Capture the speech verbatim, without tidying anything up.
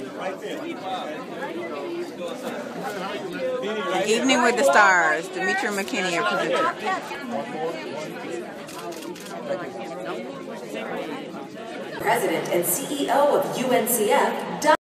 Evening with the Stars, Demetria McKinney, your presenter. President and C E O of U N C F,